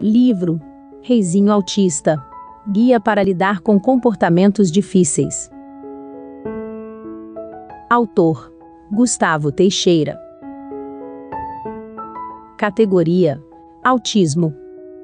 Livro Reizinho Autista. Guia para lidar com comportamentos difíceis. Autor Gustavo Teixeira. Categoria: Autismo.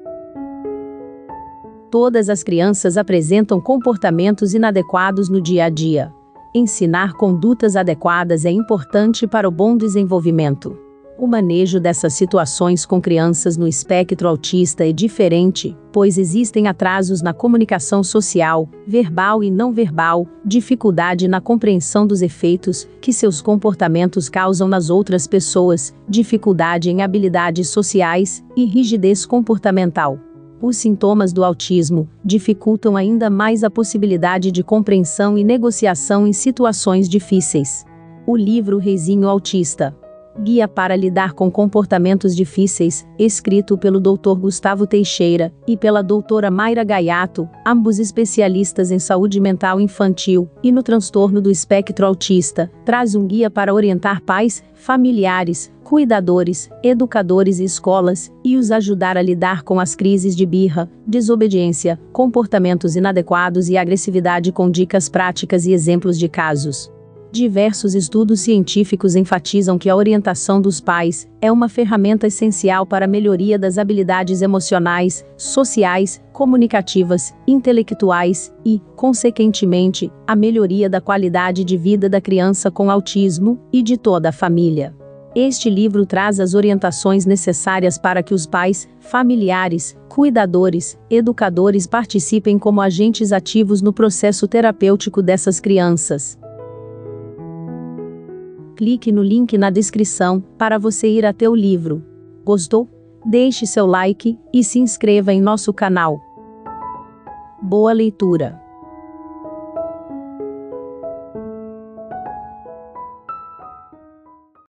Todas as crianças apresentam comportamentos inadequados no dia a dia. Ensinar condutas adequadas é importante para o bom desenvolvimento. O manejo dessas situações com crianças no espectro autista é diferente, pois existem atrasos na comunicação social, verbal e não verbal, dificuldade na compreensão dos efeitos que seus comportamentos causam nas outras pessoas, dificuldade em habilidades sociais e rigidez comportamental. Os sintomas do autismo dificultam ainda mais a possibilidade de compreensão e negociação em situações difíceis. O livro Reizinho Autista. Guia para lidar com comportamentos difíceis, escrito pelo Dr. Gustavo Teixeira e pela doutora Mayra Gaiato, ambos especialistas em saúde mental infantil e no transtorno do espectro autista, traz um guia para orientar pais, familiares, cuidadores, educadores e escolas, e os ajudar a lidar com as crises de birra, desobediência, comportamentos inadequados e agressividade com dicas práticas e exemplos de casos. Diversos estudos científicos enfatizam que a orientação dos pais é uma ferramenta essencial para a melhoria das habilidades emocionais, sociais, comunicativas, intelectuais e, consequentemente, a melhoria da qualidade de vida da criança com autismo e de toda a família. Este livro traz as orientações necessárias para que os pais, familiares, cuidadores, educadores participem como agentes ativos no processo terapêutico dessas crianças. Clique no link na descrição para você ir até o livro. Gostou? Deixe seu like e se inscreva em nosso canal. Boa leitura!